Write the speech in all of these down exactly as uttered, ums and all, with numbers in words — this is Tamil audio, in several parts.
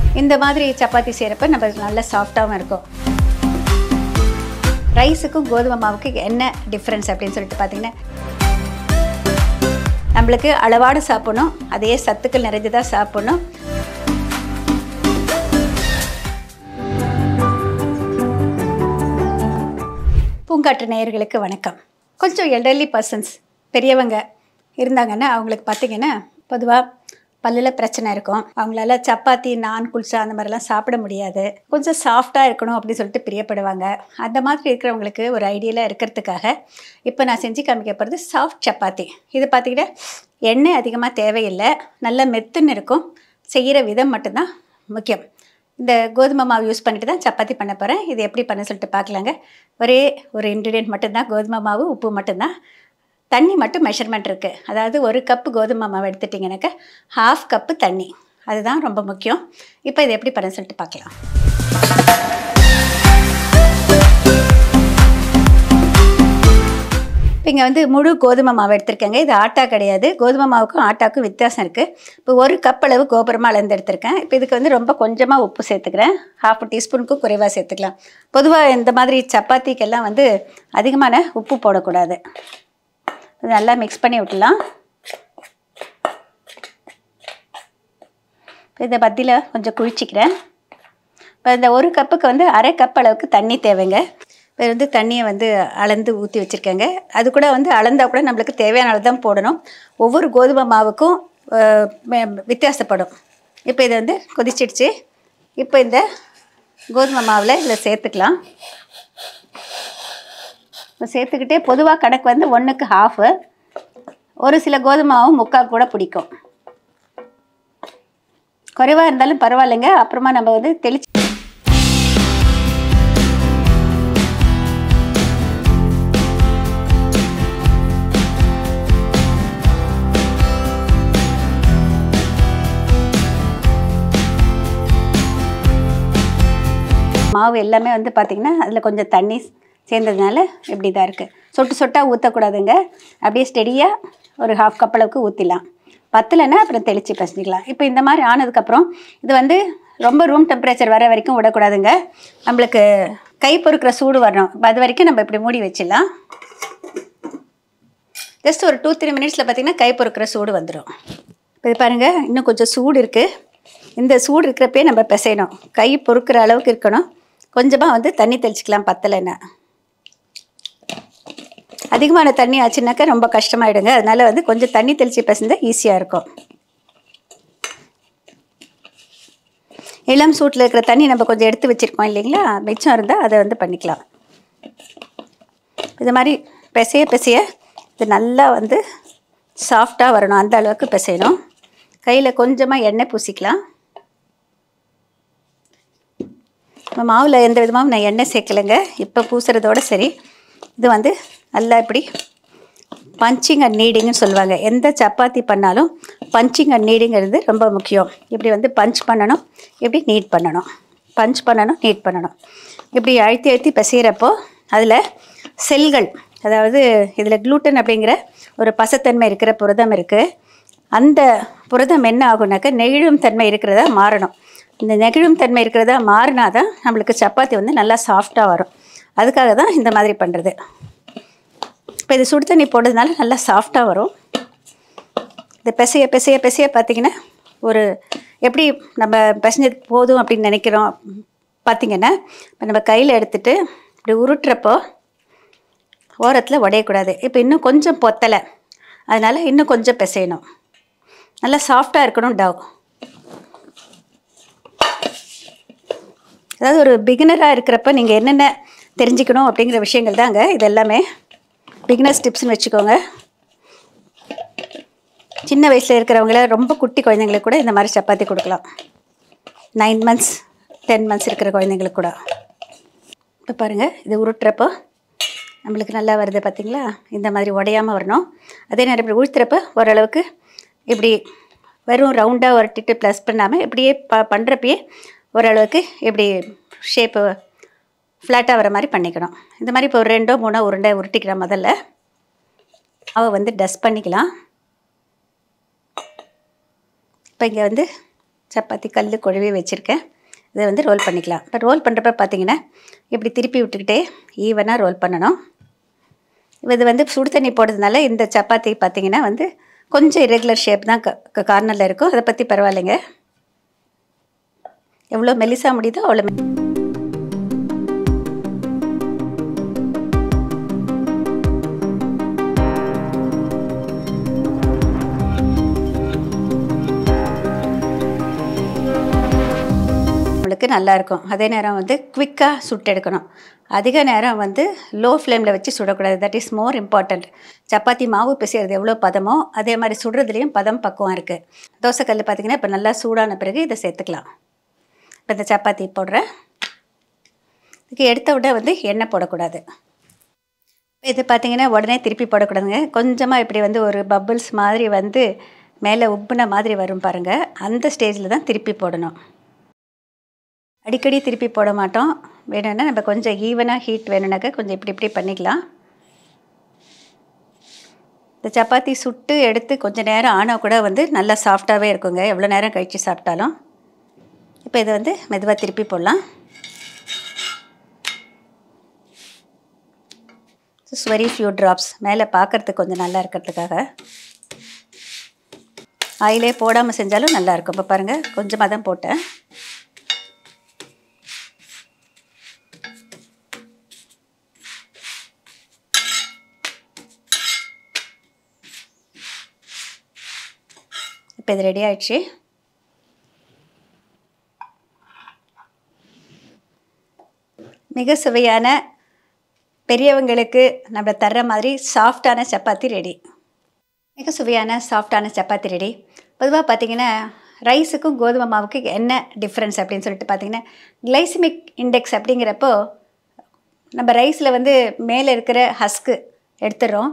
இந்த மாதிரி சப்பாத்தி செய்கிறப்ப நம்ம நல்ல சாஃப்டாகவும் இருக்கும். ரைஸுக்கும் கோதுமை மாவுக்கு என்ன டிஃப்ரென்ஸ் அப்படின்னு சொல்லிட்டு பார்த்தீங்கன்னா, நம்மளுக்கு அளவாடு சாப்பிடணும், அதே சத்துக்கள் நிறைஞ்சதாக சாப்பிடணும். பூங்காற்று நேயர்களுக்கு வணக்கம். கொஞ்சம் எல்டர்லி பர்சன்ஸ் பெரியவங்க இருந்தாங்கன்னா அவங்களுக்கு பார்த்திங்கன்னா பொதுவாக பல்லில் பிரச்சனை இருக்கும். அவங்களால சப்பாத்தி, நான், குல்ச்சா அந்த மாதிரிலாம் சாப்பிட முடியாது. கொஞ்சம் சாஃப்டாக இருக்கணும் அப்படின்னு சொல்லிட்டு பிரியப்படுவாங்க. அந்த மாதிரி இருக்கிறவங்களுக்கு ஒரு ஐடியாவில் இருக்கிறதுக்காக இப்போ நான் செஞ்சு காமிக்க போகிறது சாஃப்ட் சப்பாத்தி. இது பார்த்திங்கன்னா எண்ணெய் அதிகமாக தேவையில்லை, நல்ல மெத்துன்னு இருக்கும். செய்கிற விதம் மட்டும்தான் முக்கியம். இந்த கோதுமை மாவு யூஸ் பண்ணிட்டு தான் சப்பாத்தி பண்ண போகிறேன். இது எப்படி பண்ண சொல்லிட்டு பார்க்கலாங்க. ஒரே ஒரு இன்க்ரீடியன்ட் மட்டும்தான், கோதுமை மாவு, உப்பு மட்டும்தான். தண்ணி மட்டும் மெஷர்மெண்ட் இருக்குது. அதாவது ஒரு கப்பு கோதுமை மாவு எடுத்துட்டிங்கனாக்கா ஹாஃப் கப்பு தண்ணி, அதுதான் ரொம்ப முக்கியம். இப்போ இது எப்படி பண்ண சொல்லிட்டு பார்க்கலாம். இப்போ இங்கே வந்து முழு கோதுமை மாவு எடுத்திருக்கேங்க. இது ஆட்டா கிடையாது. கோதுமை மாவுக்கும் ஆட்டாவுக்கும் வித்தியாசம் இருக்குது. இப்போ ஒரு கப் அளவு கோபுரமாக அளந்து எடுத்திருக்கேன். இப்போ இதுக்கு வந்து ரொம்ப கொஞ்சமாக உப்பு சேர்த்துக்கிறேன். ஹாஃப் டீஸ்பூனுக்கும் குறைவாக சேர்த்துக்கலாம். பொதுவாக இந்த மாதிரி சப்பாத்திக்கெல்லாம் வந்து அதிகமான உப்பு போடக்கூடாது. நல்லா மிக்ஸ் பண்ணி விட்டுலாம். இதை பத்தியில் கொஞ்சம் குழிச்சிக்கிறேன். இப்போ இந்த ஒரு கப்புக்கு வந்து அரை கப் அளவுக்கு தண்ணி தேவைங்க. இப்போ வந்து தண்ணியை வந்து அளந்து ஊற்றி வச்சுருக்கேங்க. அது கூட வந்து அளந்தால் கூட நம்மளுக்கு தேவையான அளவு தான் போடணும். ஒவ்வொரு கோதுமை மாவுக்கும் வித்தியாசப்படும். இப்போ இதை வந்து கொதிச்சிடுச்சு. இப்போ இந்த கோதுமை மாவில் இதில் சேர்த்துக்கலாம். இப்போ சேர்த்துக்கிட்டே பொதுவாக கணக்கு வந்து ஒன்றுக்கு ஹாஃபு. ஒரு சில கோதுமை மாவும் முக்கால் கூட பிடிக்கும். குறைவாக இருந்தாலும் பரவாயில்லைங்க. அப்புறமா நம்ம வந்து தெளிச்சு மாவு எல்லாமே வந்து பார்த்திங்கன்னா அதில் கொஞ்சம் தண்ணி சேர்ந்ததுனால இப்படி தான் இருக்குது. சொட்டு சொட்டாக ஊற்றக்கூடாதுங்க. அப்படியே ஸ்டெடியாக ஒரு ஹாஃப் கப் அளவுக்கு ஊற்றிடலாம். பத்தலைன்னா அப்புறம் தெளித்து பசஞ்சிக்கலாம். இப்போ இந்த மாதிரி ஆனதுக்கப்புறம் இது வந்து ரொம்ப ரூம் டெம்பரேச்சர் வர வரைக்கும் விடக்கூடாதுங்க. நம்மளுக்கு கை பொறுக்கிற சூடு வரணும். இப்போ அது வரைக்கும் நம்ம இப்படி மூடி வச்சிடலாம். ஜஸ்ட் ஒரு டூ த்ரீ மினிட்ஸில் பார்த்திங்கன்னா கை பொறுக்கிற சூடு வந்துடும். இப்போ இது பாருங்கள், இன்னும் கொஞ்சம் சூடு இருக்குது. இந்த சூடு இருக்கிறப்பே நம்ம பிசையணும். கை பொறுக்கிற அளவுக்கு இருக்கணும். கொஞ்சமாக வந்து தண்ணி தெளிச்சிக்கலாம் பத்தலைன்னா. அதிகமான தண்ணி ஆச்சுனாக்கா ரொம்ப கஷ்டமாயிடுங்க. அதனால் வந்து கொஞ்சம் தண்ணி தெளித்து பிசைந்தால் ஈஸியாக இருக்கும். இளம் சூட்டில் இருக்கிற தண்ணி நம்ம கொஞ்சம் எடுத்து வச்சுருக்கோம் இல்லைங்களா, மிச்சம் இருந்தால் அதை வந்து பண்ணிக்கலாம். இது மாதிரி பிசைய பிசைய இது நல்லா வந்து சாஃப்டாக வரணும். அந்த அளவுக்கு பிசையணும். கையில் கொஞ்சமாக எண்ணெய் பூசிக்கலாம். இப்போ மாவில் எந்த விதமாகவும் நான் எண்ணெய் சேர்க்கலைங்க. இப்போ பூசுறதோடு சரி. இது வந்து நல்லா இப்படி பஞ்சிங் அண்ட் நீடிங்னு சொல்லுவாங்க. எந்த சப்பாத்தி பண்ணாலும் பஞ்சிங் அண்ட் நீடிங்கிறது ரொம்ப முக்கியம். இப்படி வந்து பஞ்ச் பண்ணணும், இப்படி நீட் பண்ணணும், பஞ்ச் பண்ணணும், நீட் பண்ணணும். இப்படி அழுத்தி அழுத்தி பிசைகிறப்போ அதில் செல்கள், அதாவது இதில் குளூட்டன் அப்படிங்கிற ஒரு பசத்தன்மை இருக்கிற புரதம் இருக்குது. அந்த புரதம் என்ன ஆகுனாக்கா நெகிழும் தன்மை இருக்கிறதா மாறணும். இந்த நெகிழும் தன்மை இருக்கிறதா மாறினா தான் நம்மளுக்கு சப்பாத்தி வந்து நல்லா சாஃப்டாக வரும். அதுக்காக தான் இந்த மாதிரி பண்ணுறது. இப்போ இது சுடு தண்ணி போடுறதுனால நல்லா சாஃப்டாக வரும். இது பிசைய பிசைய பிசைய பார்த்திங்கன்னா ஒரு எப்படி நம்ம பிசைஞ்சது போதும் அப்படின்னு நினைக்கிறோம் பார்த்திங்கன்னா, இப்போ நம்ம கையில் எடுத்துகிட்டு இப்படி உருட்டுறப்போ ஓரத்தில் உடையக்கூடாது. இப்போ இன்னும் கொஞ்சம் பொத்தலை, அதனால் இன்னும் கொஞ்சம் பிசையணும். நல்லா சாஃப்டாக இருக்கணும் டவ். அதாவது ஒரு பிகினராக இருக்கிறப்ப நீங்கள் என்னென்ன தெரிஞ்சுக்கணும் அப்படிங்கிற விஷயங்கள் தாங்க இது எல்லாமே. பிகினர்ஸ் டிப்ஸ்னு வச்சுக்கோங்க. சின்ன வயசில் இருக்கிறவங்கள, ரொம்ப குட்டி குழந்தைங்களுக்கு கூட இந்த மாதிரி சப்பாத்தி கொடுக்கலாம். நைன் மந்த்ஸ் டென் மந்த்ஸ் இருக்கிற குழந்தைங்களுக்கு கூட. இப்போ பாருங்கள், இது உருட்டுறப்போ நம்மளுக்கு நல்லா வருது பார்த்திங்களா. இந்த மாதிரி உடையாமல் வரணும். அதே நேரம் இப்படி உழுத்துறப்போ ஓரளவுக்கு இப்படி வெறும் ரவுண்டாக உரட்டிட்டு ப்ளஸ் பண்ணாமல் இப்படியே ப பண்ணுறப்பயே ஓரளவுக்கு இப்படி ஷேப்பு ஃப்ளாட்டாக வர மாதிரி பண்ணிக்கணும். இந்த மாதிரி இப்போ ஒரு ரெண்டோ மூணோ உருண்டை உருட்டிக்கலாம். முதல்ல அவள் வந்து டஸ்ட் பண்ணிக்கலாம். இப்போ இங்கே வந்து சப்பாத்தி கல் குழவி வச்சுருக்கேன். இதை வந்து ரோல் பண்ணிக்கலாம். இப்போ ரோல் பண்ணுறப்ப பார்த்திங்கன்னா இப்படி திருப்பி விட்டுக்கிட்டே ஈவனாக ரோல் பண்ணணும். இது வந்து சுடு தண்ணி போடுறதுனால இந்த சப்பாத்தி பார்த்திங்கன்னா வந்து கொஞ்சம் இரெகுலர் ஷேப் தான் க கார்னரில் இருக்கும். அதை பற்றி பரவாயில்லைங்க. எவ்வளோ மெலிசாக முடியுதோ அவ்வளோ மெ நம்மளுக்கு நல்லாயிருக்கும். அதே நேரம் வந்து குவிக்காக சுட்டு எடுக்கணும். அதிக நேரம் வந்து லோ ஃப்ளேமில் வச்சு சுடக்கூடாது. That is more important. Chapati மாவு பிசைறது எவ்வளோ பதமோ அதே மாதிரி சுடுறதுலேயும் பதம் பக்குவம் இருக்குது. தோசைக்கல் பார்த்திங்கன்னா இப்போ நல்லா சூடான பிறகு இதை சேர்த்துக்கலாம். இப்போ இந்த சப்பாத்தி போடுறேன். இதுக்கு எடுத்த விட வந்து எண்ணெய் போடக்கூடாது. இது பார்த்திங்கன்னா உடனே திருப்பி போடக்கூடாதுங்க. கொஞ்சமாக இப்படி வந்து ஒரு பப்புள்ஸ் மாதிரி வந்து மேலே உப்புன மாதிரி வரும் பாருங்கள். அந்த ஸ்டேஜில் தான் திருப்பி போடணும். அடிக்கடி திருப்பி போட மாட்டோம். வேணும்னா நம்ம கொஞ்சம் ஈவனாக ஹீட் வேணும்னாக்கா கொஞ்சம் இப்படி இப்படி பண்ணிக்கலாம். இந்த சப்பாத்தி சுட்டு எடுத்து கொஞ்சம் நேரம் ஆனால் கூட வந்து நல்லா சாஃப்டாகவே இருக்குங்க, எவ்வளோ நேரம் கழித்து சாப்பிட்டாலும். இப்போ இதை வந்து மெதுவாக திருப்பி போடலாம். ஜஸ்ட் வெரி ஃபியூ ட்ராப்ஸ் மேலே பார்க்குறதுக்கு கொஞ்சம் நல்லா இருக்கிறதுக்காக. ஆயிலே போடாமல் செஞ்சாலும் நல்லாயிருக்கும். இப்போ பாருங்கள் கொஞ்சமாக தான் போட்டேன். இப்போ இது ரெடி ஆயிடுச்சு. மிக சுவையான பெரியவங்களுக்கு நம்ம தர்ற மாதிரி சாஃப்டான சப்பாத்தி ரெடி. மிக சுவையான சாஃப்டான சப்பாத்தி ரெடி. பொதுவாக பார்த்திங்கன்னா ரைஸுக்கும் கோதுமை மாவுக்கு என்ன டிஃப்ரென்ஸ் அப்படின்னு சொல்லிட்டு பார்த்திங்கன்னா கிளைசிமிக் இண்டெக்ஸ் அப்படிங்கிறப்போ நம்ம ரைஸில் வந்து மேலே இருக்கிற ஹஸ்க்கு எடுத்துடுறோம்,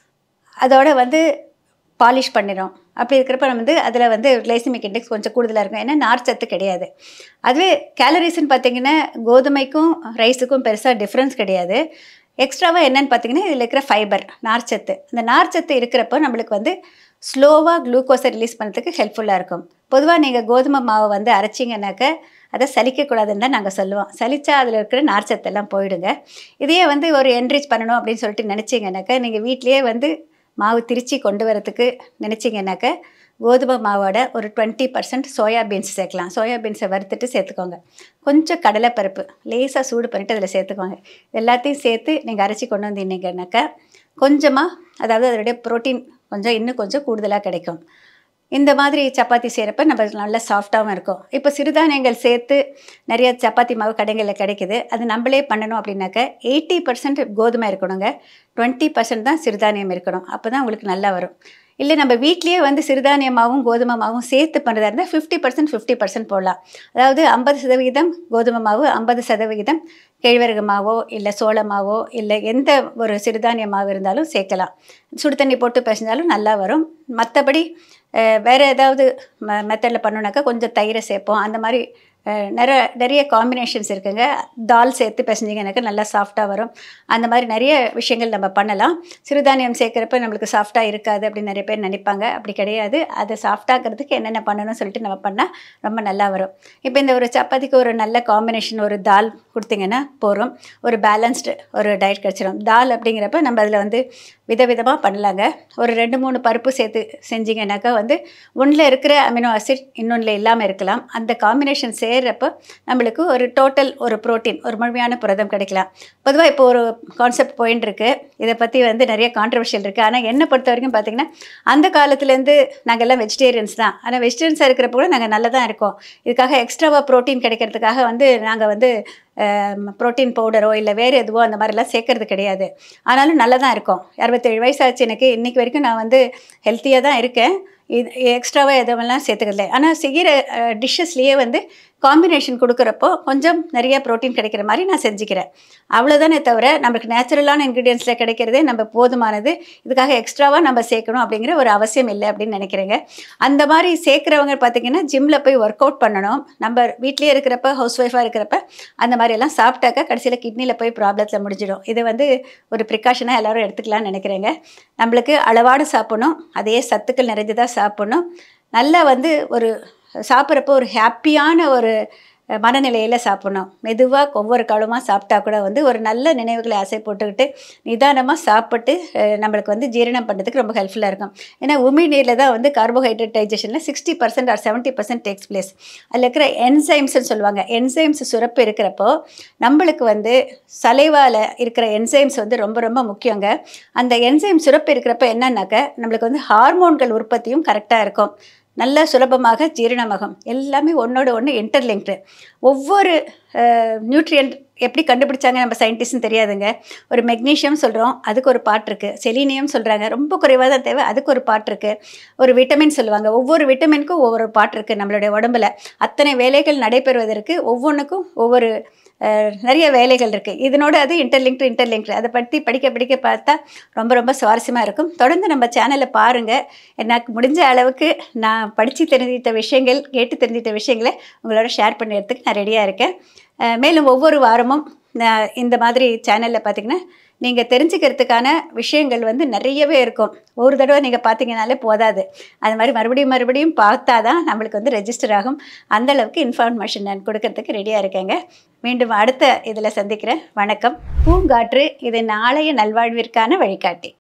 அதோட வந்து பாலிஷ் பண்ணிடும். அப்படி இருக்கிறப்ப நம்ம வந்து அதில் வந்து கிளைசிமிக் இண்டெக்ஸ் கொஞ்சம் கூடுதலாக இருக்கும். ஏன்னா நார்ச்சத்து கிடையாது. அதுவே கேலரிஸ்ன்னு பார்த்திங்கன்னா கோதுமைக்கும் ரைஸுக்கும் பெருசாக டிஃப்ரென்ஸ் கிடையாது. எக்ஸ்ட்ராவாக என்னென்னு பார்த்திங்கன்னா இதில் இருக்கிற ஃபைபர், நார்ச்சத்து. இந்த நார்ச்சத்து இருக்கிறப்போ நம்மளுக்கு வந்து ஸ்லோவாக குளுக்கோஸை ரிலீஸ் பண்ணுறதுக்கு ஹெல்ப்ஃபுல்லாக இருக்கும். பொதுவாக நீங்கள் கோதுமை மாவை வந்து அரைச்சிங்கனாக்க அதை சலிக்கக்கூடாதுன்னு தான் நாங்கள் சொல்லுவோம். சலிச்சா அதில் இருக்கிற நார்ச்சத்தெல்லாம் போயிடுங்க. இதையே வந்து ஒரு என்ரிச் பண்ணணும் அப்படின்னு சொல்லிட்டு நினச்சிங்கனாக்கா நீங்கள் வீட்லேயே வந்து மாவு திரிச்சி கொண்டு வரத்துக்கு நினச்சிங்கனாக்க கோதுமை மாவோட ஒரு டுவெண்ட்டி பர்சன்ட் சோயாபீன்ஸ் சேர்க்கலாம். சோயாபீன்ஸை வறுத்துட்டு சேர்த்துக்கோங்க. கொஞ்சம் கடலைப்பருப்பு லேசாக சூடு பண்ணிவிட்டு அதில் சேர்த்துக்கோங்க. எல்லாத்தையும் சேர்த்து நீங்கள் அரைச்சி கொண்டு வந்தீங்கன்னாக்கா கொஞ்சமாக, அதாவது அதனுடைய ப்ரோட்டீன் கொஞ்சம் இன்னும் கொஞ்சம் கூடுதலாக கிடைக்கும். இந்த மாதிரி சப்பாத்தி செய்கிறப்ப நம்ம நல்லா சாஃப்டாகவும் இருக்கும். இப்போ சிறுதானியங்கள் சேர்த்து நிறைய சப்பாத்தி மாவு கடைகளில் கிடைக்குது. அது நம்மளே பண்ணணும் அப்படின்னாக்க எயிட்டி பர்சன்ட் கோதுமை இருக்கணுங்க, டுவெண்ட்டி பர்சன்ட் தான் சிறுதானியம் இருக்கணும். அப்போ தான் உங்களுக்கு நல்லா வரும். இல்லை நம்ம வீட்லேயே வந்து சிறுதானிய மாவும் கோதுமை மாவும் சேர்த்து பண்ணுறதா இருந்தால் ஃபிஃப்டி பர்சன்ட் ஃபிஃப்டி பர்சன்ட் போடலாம். அதாவது ஐம்பது சதவிகிதம் கோதுமை மாவு, ஐம்பது சதவிகிதம் கேழ்வரகு மாவோ இல்லை சோள மாவோ இல்லை எந்த ஒரு சிறுதானிய மாவு இருந்தாலும் சேர்க்கலாம். சுடு தண்ணி போட்டு பிசைஞ்சாலும் நல்லா வரும். மற்றபடி வேறு ஏதாவது ம மெத்தடில் பண்ணோன்னாக்கா கொஞ்சம் தயிரை சேர்ப்போம். அந்த மாதிரி நிறைய நிறைய காம்பினேஷன்ஸ் இருக்குங்க. தால் சேர்த்து பிசைஞ்சிங்கனாக்கா நல்லா சாஃப்டாக வரும். அந்த மாதிரி நிறைய விஷயங்கள் நம்ம பண்ணலாம். சிறுதானியம் சேர்க்குறப்ப நம்மளுக்கு சாஃப்டாக இருக்காது அப்படின்னு நிறைய பேர் நினைப்பாங்க. அப்படி கிடையாது. அதை சாஃப்டாகிறதுக்கு என்னென்ன பண்ணணும்னு சொல்லிட்டு நம்ம பண்ணால் ரொம்ப நல்லா வரும். இப்போ இந்த ஒரு சப்பாத்திக்கு ஒரு நல்ல காம்பினேஷன் ஒரு தால் கொடுத்திங்கன்னா போகிறோம். ஒரு பேலன்ஸ்டு ஒரு டயட் கிடச்சிடும். தால் அப்படிங்கிறப்ப நம்ம அதில் வந்து விதவிதமாக பண்ணலாங்க. ஒரு ரெண்டு மூணு பருப்பு சேர்த்து செஞ்சிங்கனாக்கா வந்து ஒன்றில் இருக்கிற அமினோ ஆசிட் இன்னொன்றில் இல்லாமல் இருக்கலாம். அந்த காம்பினேஷன் சேர்றப்போ நம்மளுக்கு ஒரு டோட்டல் ஒரு ப்ரோட்டீன், ஒரு முழுமையான புரதம் கிடைக்கலாம். பொதுவாக இப்போ ஒரு கான்செப்ட் போயின்னு இருக்குது. இதை பற்றி வந்து நிறைய கான்ட்ரவர்ஷியல் இருக்குது. ஆனால் என்னை பொறுத்த வரைக்கும் பார்த்திங்கன்னா அந்த காலத்துலேருந்து நாங்கள் எல்லாம் வெஜிடேரியன்ஸ் தான். ஆனால் வெஜிடேரியன்ஸாக இருக்கிறப்ப கூட நாங்கள் நல்லா தான் இருக்கோம். இதுக்காக எக்ஸ்ட்ராவாக ப்ரோட்டீன் கிடைக்கிறதுக்காக வந்து நாங்கள் வந்து ப்ரோட்டீன் பவுடரோ இல்லை வேறு எதுவோ அந்த மாதிரிலாம் சேர்க்கறது கிடையாது. ஆனாலும் நல்லா தான் இருக்கும். அறுபத்தேழு வயசு ஆச்சு எனக்கு. இன்றைக்கி வரைக்கும் நான் வந்து ஹெல்த்தியாக தான் இருக்கேன். இது எக்ஸ்ட்ராவாக எதுவெல்லாம் சேர்த்துக்கல. ஆனால் செய்கிற டிஷ்ஷஸ்லேயே வந்து காம்பினேஷன் கொடுக்குறப்போ கொஞ்சம் நிறைய ப்ரோட்டீன் கிடைக்கிற மாதிரி நான் செஞ்சுக்கிறேன். அவ்வளோதானே தவிர நம்மளுக்கு நேச்சுரலான இன்க்ரீடியன்ஸில் கிடைக்கிறதே நம்ம போதுமானது. இதுக்காக எக்ஸ்ட்ராவாக நம்ம சேர்க்கணும் அப்படிங்கிற ஒரு அவசியம் இல்லை அப்படின்னு நினைக்கிறேங்க. அந்த மாதிரி சேர்க்குறவங்க பார்த்திங்கன்னா ஜிம்மில் போய் ஒர்க் அவுட் பண்ணணும். நம்ம வீட்லேயே இருக்கிறப்ப ஹவுஸ் ஒய்ஃபாக இருக்கிறப்ப அந்த மாதிரியெல்லாம் சாப்பிட்டாக்கா கடைசியில் கிட்னியில் போய் ப்ராப்ளத்தில் முடிஞ்சிடும். இதை வந்து ஒரு ப்ரிகாஷனாக எல்லோரும் எடுத்துக்கலாம்னு நினைக்கிறேங்க. நம்மளுக்கு அளவாடு சாப்பிடணும், அதே சத்துக்கள் நிறைஞ்சதாக சாப்பிடணும். நல்லா வந்து ஒரு சாப்பிட்றப்போ ஒரு ஹாப்பியான ஒரு மனநிலையில் சாப்பிட்ணும். மெதுவாக ஒவ்வொரு காலமாக சாப்பிட்டா கூட வந்து ஒரு நல்ல நினைவுகளை ஆசை போட்டுக்கிட்டு நிதானமாக சாப்பிட்டு நம்மளுக்கு வந்து ஜீரணம் பண்ணுறதுக்கு ரொம்ப ஹெல்ப்ஃபுல்லாக இருக்கும். ஏன்னா உமிழ்நீரில் தான் வந்து கார்போஹைட்ரேட் டைஜஷனில் sixty percent or seventy percent takes place. அதில் இருக்கிற என்சைம்ஸ்ன்னு சொல்லுவாங்க. என்சைம்ஸ் சுரப்பு இருக்கிறப்போ நம்மளுக்கு வந்து சலைவால் இருக்கிற என்சைம்ஸ் வந்து ரொம்ப ரொம்ப முக்கியங்க. அந்த என்சைம் சுரப்பு இருக்கிறப்ப என்னன்னாக்க நம்மளுக்கு வந்து ஹார்மோன்கள் உற்பத்தியும் கரெக்டாக இருக்கும். நல்ல சுலபமாக ஜீரணமாகும். எல்லாமே ஒன்றோட ஒன்று இன்டர்லிங்க்டு. ஒவ்வொரு நியூட்ரியன்ட் எப்படி கண்டுபிடிச்சாங்க நம்ம சயின்டிஸ்ட்னு தெரியாதுங்க. ஒரு மெக்னீஷியம் சொல்கிறோம், அதுக்கு ஒரு பார்ட் இருக்குது. செலீனியம் சொல்கிறாங்க, ரொம்ப குறைவாக தான் தேவை, அதுக்கு ஒரு பார்ட் இருக்குது. ஒரு விட்டமின் சொல்லுவாங்க, ஒவ்வொரு விட்டமினுக்கும் ஒவ்வொரு பார்ட் இருக்குது. நம்மளுடைய உடம்புல அத்தனை வேலைகள் நடைபெறுவதற்கு ஒவ்வொன்றுக்கும் ஒவ்வொரு நிறைய வேலைகள் இருக்குது. இதனோட அது இன்டர்லிங்க்டு இன்டர்லிங்க்டு அதை பற்றி படிக்க படிக்க பார்த்தா ரொம்ப ரொம்ப சுவாரஸ்யமாக இருக்கும். தொடர்ந்து நம்ம சேனலை பாருங்கள். எனக்கு முடிஞ்ச அளவுக்கு நான் படித்து தெரிஞ்சிட்ட விஷயங்கள், கேட்டு தெரிஞ்சிட்ட விஷயங்களை உங்களோட ஷேர் பண்ணுறதுக்கு நான் ரெடியாக இருக்கேன். மேலும் ஒவ்வொரு வாரமும் நான் இந்த மாதிரி சேனலில் பார்த்திங்கன்னா நீங்கள் தெரிஞ்சுக்கிறதுக்கான விஷயங்கள் வந்து நிறையவே இருக்கும். ஒரு தடவை நீங்கள் பார்த்தீங்கனாலே போதாது. அது மாதிரி மறுபடியும் மறுபடியும் பார்த்தா தான் நம்மளுக்கு வந்து ரெஜிஸ்டர் ஆகும். அந்தளவுக்கு இன்ஃபர்மேஷன் நான் கொடுக்கறதுக்கு ரெடியாக இருக்கேங்க. மீண்டும் அடுத்த இதில் சந்திக்கிறேன். வணக்கம். பூங்காற்று இது நாளைய நல்வாழ்விற்கான வழிகாட்டி.